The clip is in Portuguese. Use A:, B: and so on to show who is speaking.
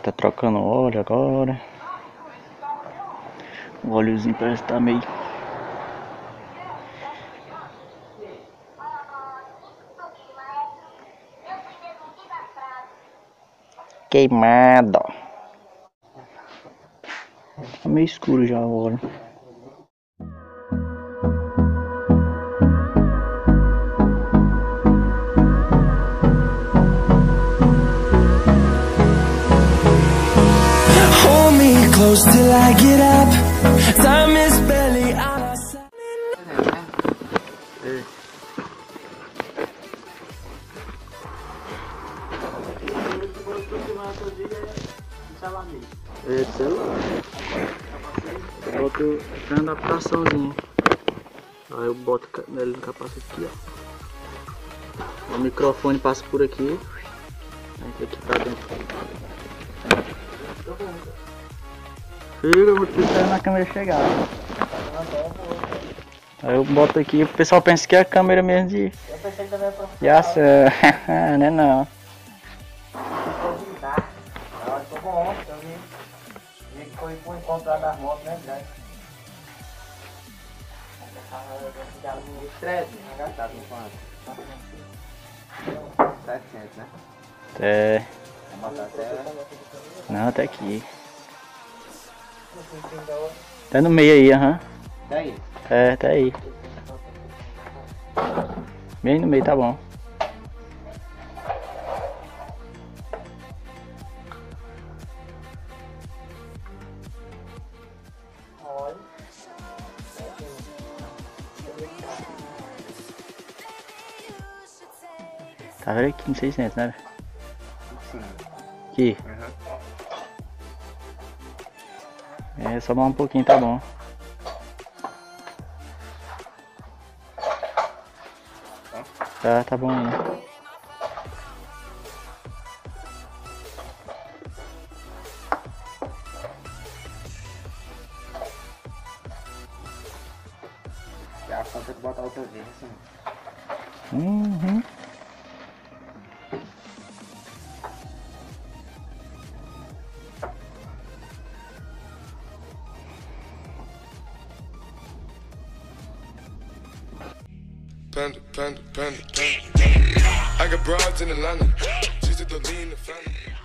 A: tá trocando óleo agora. O óleozinho parece que tá meio... queimado. Tá meio escuro já o óleo.
B: Close till I get up. Time is barely on our side. Boto a adaptaçãozinha. Aí eu boto ele no capacete aqui, ó. O microfone passa por aqui. Entra aqui pra dentro. Fica, eu vou esperar na câmera chegar. Aí eu boto aqui, o pessoal pensa que é a câmera mesmo de...
C: Eu pensei que também era
A: de ação. Não é não.
C: Ficou bom, eu vi que foi pro encontro lá das motos, né, grande. Estresse, agachado no quanto? 700, né?
A: É.
C: Vou botar até...
A: Não, até aqui. Tá no meio aí, aham.
C: Daí?
A: É, tá aí. Bem no meio, tá bom. Tá vendo aqui no 600, né?
C: Sim.
A: Aqui. É, só mais um pouquinho, tá bom. Tá bom aí.
C: Já a conta de botar outra vez, assim.
A: Uhum.
D: Panda, panda, panda, panda. I got broads in Atlanta. She's at the lean, the family.